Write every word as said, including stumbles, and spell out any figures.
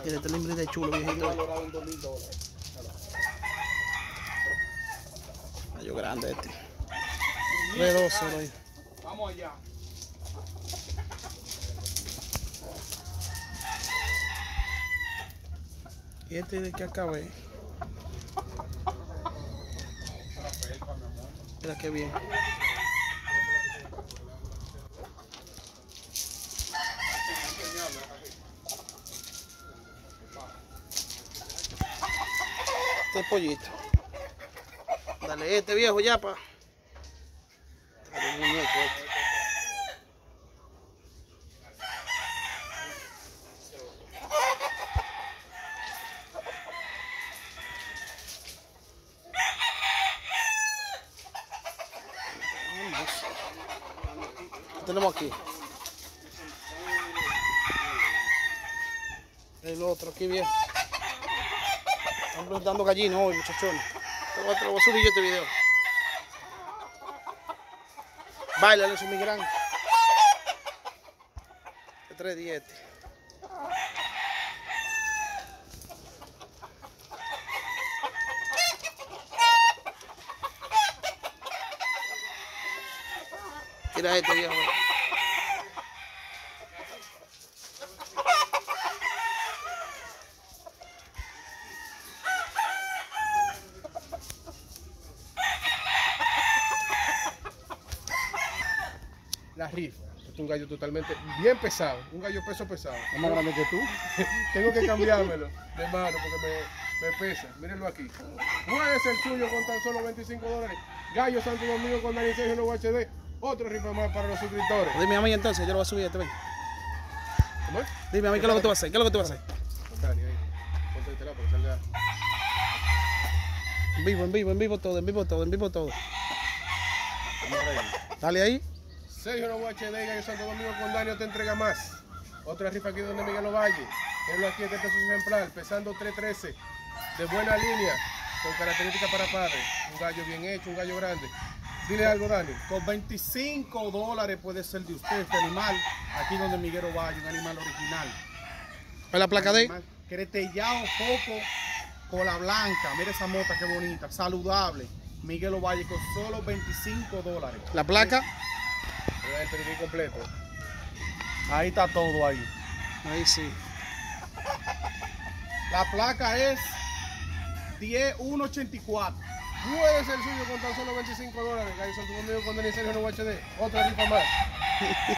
Tiene este limbre de chulo, viejito. Valorado en dos mil dólares. Gallo grande este. tres doce, ahí. Vamos allá. Y este de que acabé. Mira qué bien. Este pollito. Dale este viejo ya pa. Dale muñeco este. ¿Qué tenemos aquí? El otro aquí bien. Están dando gallinas hoy, muchachones. Te voy a, te lo voy a subir yo este video. Báilale, su migrán. De tres diez. Mira este viejo. La rifa. Este es un gallo totalmente bien pesado. Un gallo peso pesado. Es más grande que tú. Tengo que cambiármelo de mano porque me, me pesa. Mírenlo aquí. Puede ser suyo con tan solo veinticinco dólares. Gallo Santo Domingo con Dani Sergio Nuevo H D. Otra rifa más para los suscriptores. Dime a mí entonces, yo lo voy a subir este, ven. ¿Cómo es? Dime a mí qué es lo que tú vas a hacer, qué es lo que tú vas a hacer. Con Dani ahí. Ponte este lado para que salga. En vivo, en vivo, en vivo todo, en vivo todo, en vivo todo. Dale ahí. Sergio Nuevo H D, Gallo Santo Domingo con Dani te entrega más. Otra rifa aquí donde Miguel Ovalle. Tenlo aquí, este peso ejemplar, pesando tres trece. De buena línea, con características para padres. Un gallo bien hecho, un gallo grande. Dile algo, Dani. Con veinticinco dólares puede ser de usted este animal. Aquí donde Miguel Ovalle, un animal original. ¿Es la placa de? Animal cretellado poco, cola blanca. Mira esa mota qué bonita, saludable. Miguel Ovalle con solo veinticinco dólares. ¿La placa? Voy a entender completo. Ahí está todo ahí. Ahí sí. La placa es diez uno ochenta y cuatro. Puede ser suyo con tan solo veinticinco dólares. Gallo Santo Domingo con Dani Sergio Nuevo H D. Otra rifa más.